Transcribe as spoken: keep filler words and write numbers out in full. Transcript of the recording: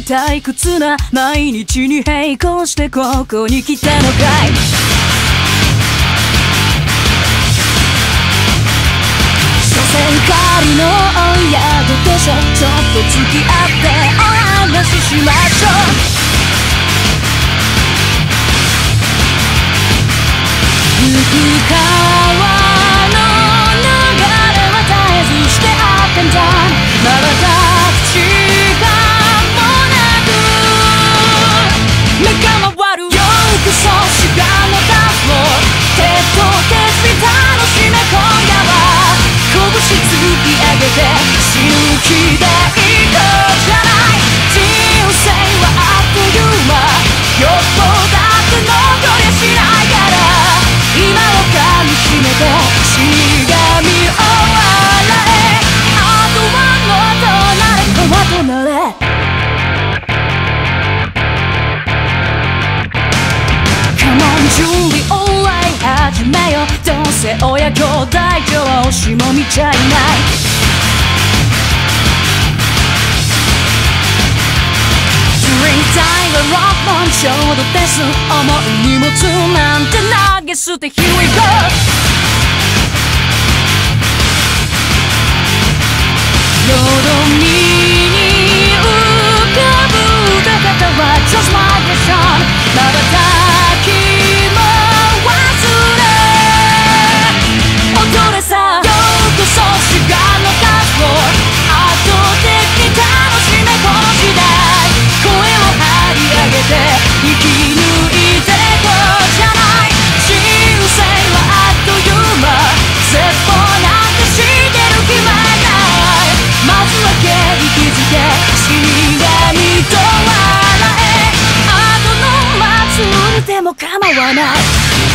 退屈な毎日に並行してここに来たのかい。所詮仮の宿でしょ。ちょっと付き合ってお話ししましょう。行く川の流れは絶えずして Up and down まばたき時間もなく目が回る。ようこそ志願のダンスを手と手に楽しめ。今夜は拳突き上げて死ぬ気でいこうじゃない。人生はあっという間。よっぽどだって残りゃしないから、今を噛みしめてしがみ終わらえ。あとはもっとなれとはとなれ。Come on 準備オーライ始めよ。どうせ親兄弟上司も見ちゃいない。Drink time はロックマンちょうどです。重い荷物なんて投げ捨て Here we go。 よどみに浮かぶ高さは Just my vision。 まばたきも忘れ踊れさ。ようこそ志願のダンスを圧倒的に楽しめ。この時代声を張り上げて生き抜いてこうじゃない。人生はあっという間。絶望なんてしてる暇ない。まずは景気づけ死神と笑え。後の祭りでも構わない。